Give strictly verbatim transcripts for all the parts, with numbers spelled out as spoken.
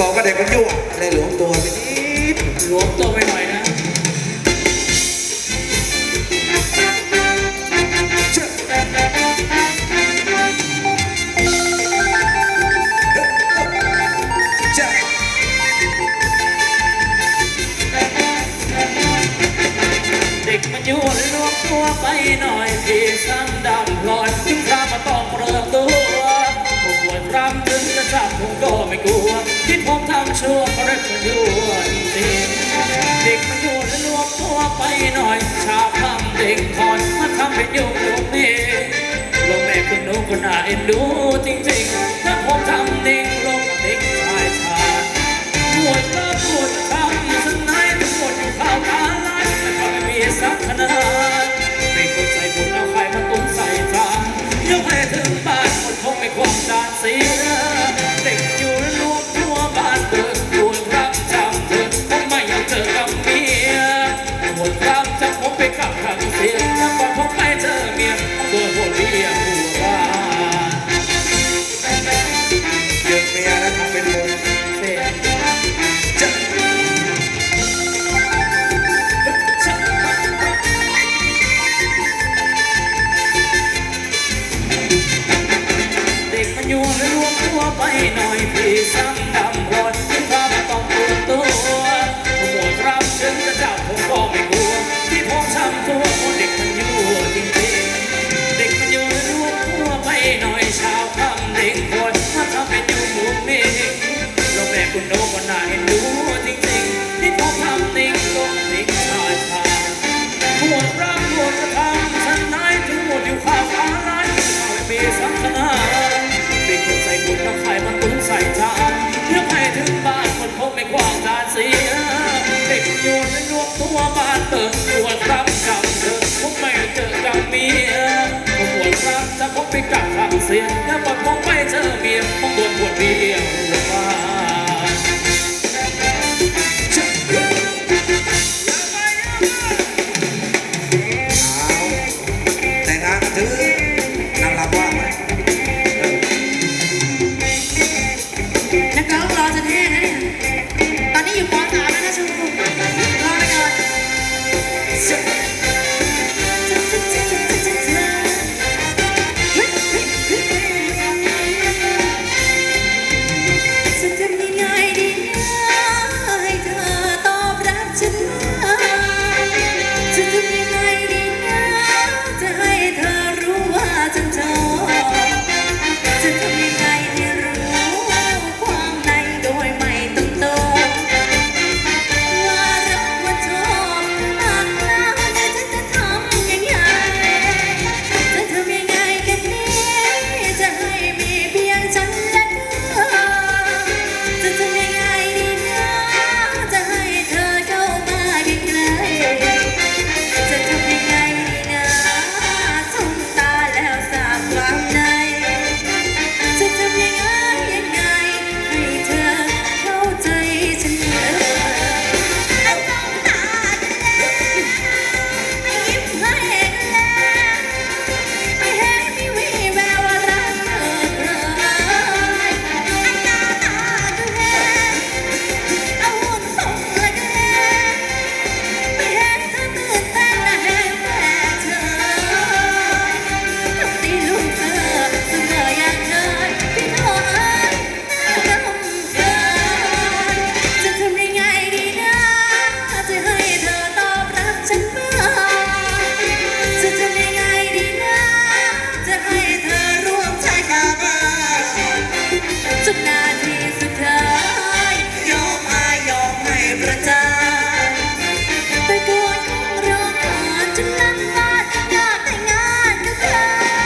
บอกว่าเด็กมันยั่วเลยหลวมตัวไปนิดหลวมตัวไปหน่อยนะเด็กมันยั่วเลยหลวมตัวไปหน่อยพี่ซ้ำดำลอยถึงครามมาต้องเปลือกตัวผมปวดรำถึงจะจับผมก็ไม่กลัวที่ผมทำชั่วเพราะเด็กมันยั่วจริงๆเด็กมันยั่วเลยหลวมตัวไปหน่อยชาวคำเด็กคอนมาทำเป็นยุ่งลูกนี่ลงแม่คุณหนูก็น่าเอ็นดูจริงๆถ้าผมทำนิ่งลงเด็กชายชาปวดก็ปวดทำสักไหนทุกคนอยู่ข้าวตาลายแต่ก็ไม่มีสักขนาดไม่คนใจบุญเอาใครมาตุ้มใส่จานยกให้ถึงบ้านคนคงไม่ความจานเสียเด็กอยู่รวมทั่วบ้านเบิกปวดรักจำเธอผมไม่อยากเจอกับเมียปวดรักจำผมไปกับครั้งเสียยังบอกผมไม่เจอเมียตัวหัวเรียหัวบ้าเด็กเมียแล้วทำเป็นมุมเสียยั่วเลยรวมตัวไปหน่อยพี่ซ้ำดำรอนถึงความต้องปวดตัวผมปวดรับถึงจะจับผมก็ไม่กลัวที่ผมช้ำตัวเด็กมันยั่วจริงๆเด็กมันยั่วเลยรวมตัวไปหน่อยชาวคำเด็กคนมาทำเป็นอยู่มุมนี้เราแม่คุณโนก็น่าเอ็นดูจริงๆที่ผมทำนิ่งลงนิ่งชายชาปวดรับปวดจะทำฉันไหนถึงหมดอยู่ข้าวอะไรไม่มีสักขนาดเป็นคนใจบุญแล้วใครมันตุ้งใส่จานเลือกให้ถึงบ้านคนพบไม่กว้างจานเสียเด็กโยนในรวมตัวบ้านเปิดปวดรับจำเธอผมไม่เจอกับเมียผมปวดรับจะพบไปกับคำเสียแล้วบอกผมไม่เจอเมียผมโดนปวดเมียหัวบ้าแต่งงานกันถือนางรำว่าไหมนักร้องรอจนแห้งนะเนี่ยตอนนี้อยู่ป.สามแล้วนะชูรอไปก่อนจะทำยังไงดีนะให้เธอตอบรับฉันจะทำยังไงดีนะจะให้เธอรู้ว่าฉันชอบจะทำยังไงให้รู้ความในโดยไม่ต้องโตว่ารักว่าชอบหากแล้วแต่ฉันจะทำยังไงจะทำยังไงกันนี้จะให้มีเพียงฉันและเธอจะทำยังไงดีนะจะให้เธอเข้ามาใกล้ๆจะทำยังไงดีนะสงตาแล้วสาบความในจะทำยังไงยังไงให้เธอเข้าใจฉันเลยไอ้ต้องตากันแล้วไอ้ยิ้มให้กันแล้วไม่เห็นมีวี่แววว่ารักเธอเลยไอ้หน้าตาก็แห้งเอาหุ่นส่งเลยก็แห้งไม่เห็นเธอตื่นเต้นนะแห้งแม่เธอทำตีลูกเธอเสมออย่างเคยพี่น้องเอ้ยน่ารำคาญจะทำยังไงดีนะจะให้เธอตอบรับฉันบ้างจะทำยังไงดีนะจะให้เธอร่วมใจกันบ้างจนนาทีสุดท้ายยอมอายยอมให้ประจานแต่ก่อนคงรอก่อนจนลันบ้านอยากแต่งงานกับเธอ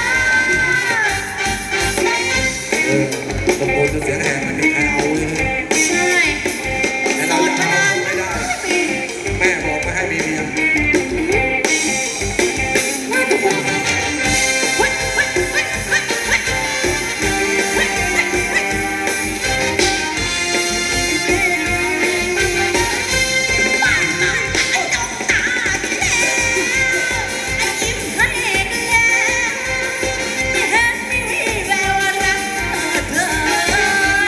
เออตะโกนจนเสียงแหบมันมีใครเอาเลยใช่แต่เราจะเอาไม่ได้แม่บอกไม่ให้มีเมียว่าทุกคนเฮ้ยเฮ้ยเฮ้ยเฮ้ยเฮ้ยเฮ้ยเฮ้ยเฮ้ยบ้านบ้านไอ้ดอกตากันแล้วไอ้ยิ้มให้กันแล้วไม่เห็นมีวี่แววว่ารักเธอเลย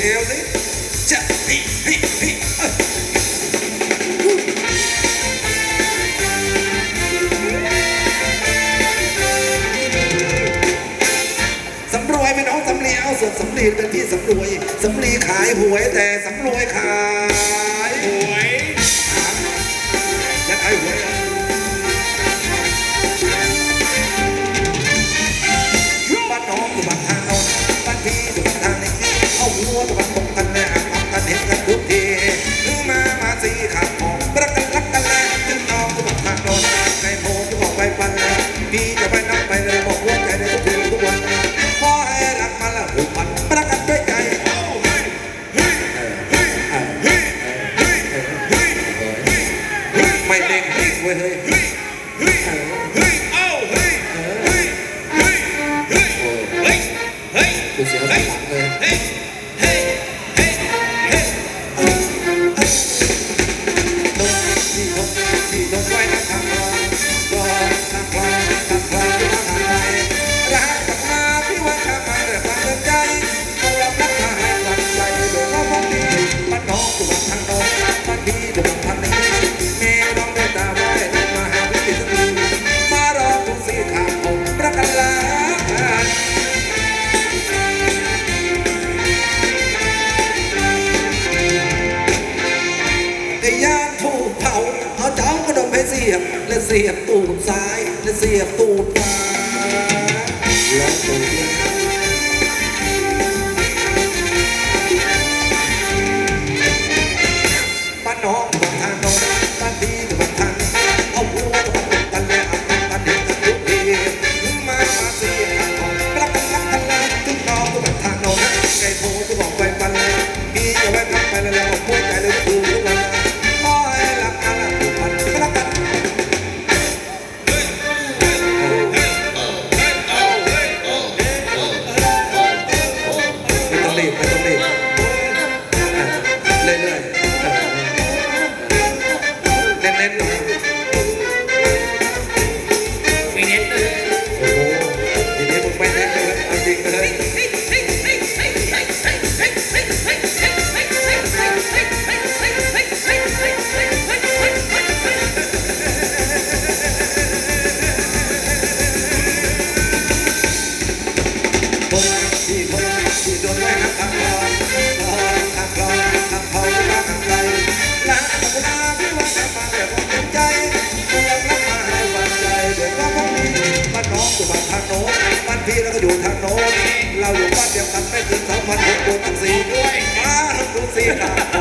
เอวสิจะฮิฮิฮิสำรวยเป็นน้องสำลีเอาส่วนสำลีเป็นที่สำรวยสำลีขายหวยแต่สำรวยขายหวยและขายหวยบ้านน้องอยู่บ้านทางโน้นบ้านพี่อยู่บ้านทางนี้เอาหัวตะวันตกกันแน่อับกันเห็นกันทุกทีนึกมามาสีขาดของรักกันรักกันแล้วจึงน้องอยู่บ้านทางโน้นไก่โพจะบอกไปปันแล้วพี่จะไปนับไปเลยบอกหัวใจในทุกคืนทุกวันพอให้รักมาแล้วผูกพันรักกันด้วยใจไม่เด้งเว้ยเฮ้ยเฮ้ยเฮ้ยเฮ้ยเอ้าเฮ้ยเฮ้ยเฮ้ยเฮ้ยเฮ้ยเฮ้ยกูเสียหลังเลยเฮ้ยเฮ้ยเฮ้ยเฮ้ยโดนที่โดนที่โดนไว้นะทางเราโดนทางเราทางเราที่มาทางไหนรักกับมาพี่ว่าทางมาเรื่องความเดินใจเรารับรักมาให้ความใจโดยเราฟังดีบ้านน้องอยู่บ้านทางโน้นบ้านพี่อยู่บ้านทางนี้แม่น้องได้ตาไว้มาหาพี่สักทีมารอทุกสีขาดผมรักกันแล้วย่านถูกเผาเอาเจ้ากระดมให้เสียบและเสียบตูดซ้ายและเสียบตูดขวาแล้วตูดบ้านน้องบ้านทางโน้นบ้านพี่กับบ้านทางเอาหัวกับบ้านกันแล้วเอากันเด็กกันทุกทีมามาเสียบของรักกันรักกันแล้วถึงน้องกับบ้านทางโน้นไก่โพจะบอกไปปันแล้วพี่จะแวะกลับไปแล้วแล้วหัวใจเลยทุกทุกวันพี่แล้วก็อยู่ทางโน้นเราอยู่บ้านเดียวกันไม่ถึงสองพันหกโมงตั้งสี่ด้วยมาทั้งทุกสี่ขา